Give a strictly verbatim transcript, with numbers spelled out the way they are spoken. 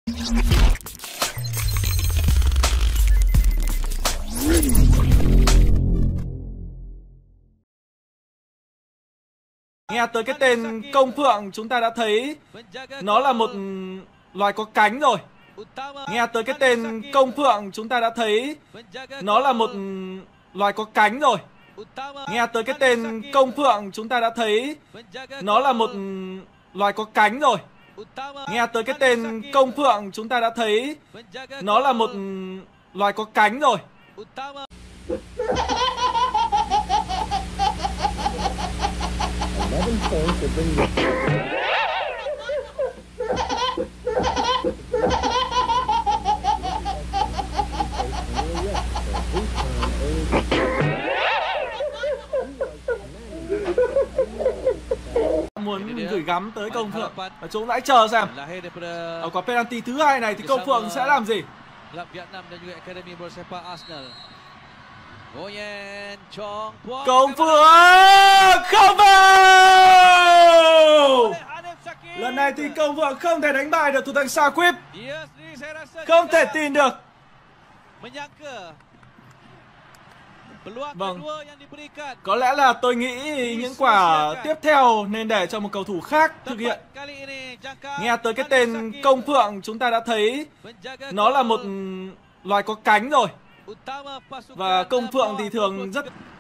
Nghe tới cái tên Công Phượng chúng ta đã thấy nó là một loài có cánh rồi. Nghe tới cái tên Công Phượng chúng ta đã thấy nó là một loài có cánh rồi. Nghe tới cái tên Công Phượng chúng ta đã thấy nó là một loài có cánh rồi. Nghe tới cái tên Công Phượng chúng ta đã thấy nó là một loài có cánh rồi. Muốn gửi gắm tới Công Phượng và chúng hãy chờ xem ở quả penalty thứ hai này thì Công Phượng sẽ làm gì. Công Phượng không vào. Lần này thì Công Phượng không thể đánh bại được thủ thành Saqib. Không thể tin được. Vâng, có lẽ là tôi nghĩ những quả tiếp theo nên để cho một cầu thủ khác thực hiện. Nghe tới cái tên Công Phượng chúng ta đã thấy nó là một loài có cánh rồi. Và Công Phượng thì thường rất